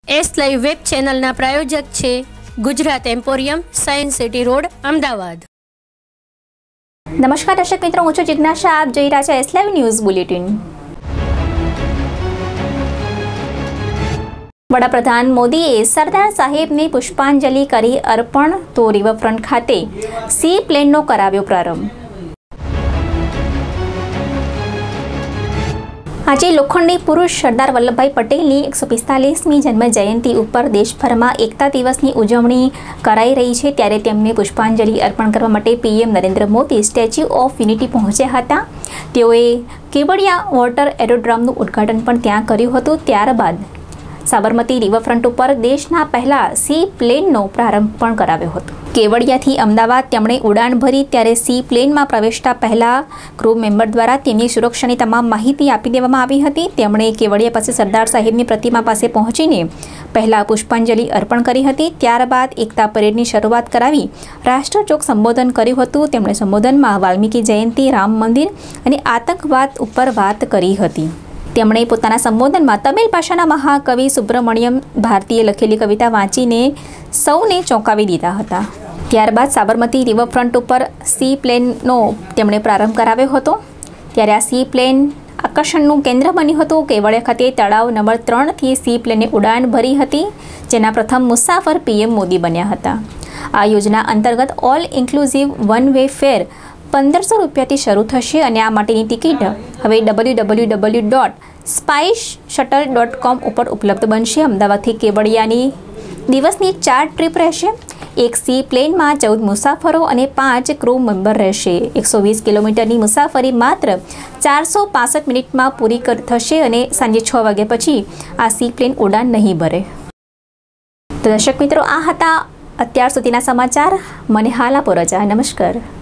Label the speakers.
Speaker 1: S live web ચેનલના પ્રાયોજક છે Gujarat emporium, science city road, Ahmedabad.
Speaker 2: નમસ્કાર દર્શક મિત્રો, હું છું જિજ્ઞાસા, આપ જોઈ રહ્યા છો એસ લાઈવ ન્યૂઝ બુલેટિન। વડાપ્રધાન મોદીએ સરદાર સાહેબને પુષ્પાંજલિ કરી અર્પણ, તો રિવરફ્રન્ટ ખાતે સી પ્લેનનો કરાવ્યો પ્રારંભ। આજે લોખંડી પુરુષ સરદાર વલ્લભભાઈ પટેલની 145મી જન્મ જયંતિ ઉપર દેશભરમાં એકતા દિવસની ઉજવણી કરાઈ રહી છે, ત્યારે તેમને પુષ્પાંજલિ અર્પણ કરવા માટે PM Narendra Modi statue of unity પહોંચ્યા હતા। તેઓએ કેવડિયા વોટર એરોડ્રોમનું ઉદ્ઘાટન પણ ત્યાં કર્યું હતું। ત્યારબાદ સાબરમતી રિવરફ્રન્ટ ઉપર દેશના પહેલા સી પ્લેનનો પ્રારંભ પણ કરાવ્યો હતો। કેવડિયાથી અમદાવાદ તેમણે ઉડાન ભરી, ત્યારે સી પ્લેનમાં પ્રવેશતા પહેલા ક્રૂ મેમ્બર દ્વારા તેમની સુરક્ષાની તમામ માહિતી આપી દેવામાં આવી હતી। તેમણે કેવડિયા પાસે સરદાર સાહેબની પ્રતિમા પાસે પહોંચીને પહેલા પુષ્પાંજલિ અર્પણ કરી હતી। ત્યારબાદ એકતા પરેડની શરૂઆત કરાવી રાષ્ટ્રજોગ સંબોધન કર્યું હતું। તેમણે સંબોધનમાં વાલ્મીકી જયંતિ, રામ મંદિર અને આતંકવાદ ઉપર વાત કરી હતી। તેમણે પોતાના સંબોધનમાં તમિલ ભાષાના મહાકવિ સુબ્રમણ્યમ ભારતીએ લખેલી કવિતા વાંચીને સૌને ચોંકાવી દીધા હતા। ત્યારબાદ સાબરમતી રિવરફ્રન્ટ ઉપર સી પ્લેનનો તેમણે પ્રારંભ કરાવ્યો હતો। ત્યારે આ સી પ્લેન આકર્ષણનું કેન્દ્ર બન્યું હતું। કેવડિયા ખાતે તળાવ નંબર 3થી સી પ્લેને ઉડાન ભરી હતી, જેના પ્રથમ મુસાફર પીએમ મોદી બન્યા હતા। આ યોજના અંતર્ગત all inclusive one way fare 1500 રૂપિયાથી શરૂ થશે અને આ માટેની ટિકિટ હવે www.spiceshuttle.com ઉપર ઉપલબ્ધ બનશે। અમદાવાદથી કેવડિયાની દિવસની 4 ટ્રીપ રહેશે। એક સી પ્લેનમાં 14 મુસાફરો અને 5 ક્રૂ મેમ્બર રહેશે। 120 કિલોમીટરની મુસાફરી માત્ર 465 મિનિટમાં પૂરી થશે અને સાંજે 6 વાગ્યા પછી આ સી પ્લેન ઉડાન નહીં ભરે। તો દર્શક મિત્રો, આ હતા અત્યાર સુધીના સમાચાર। મને હાલ આપો રજા। નમસ્કાર।